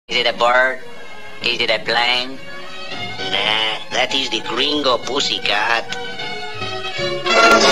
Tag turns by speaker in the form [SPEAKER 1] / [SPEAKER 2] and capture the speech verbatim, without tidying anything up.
[SPEAKER 1] Is it a bird? Is it a plane?
[SPEAKER 2] Nah, that is the gringo pussycat.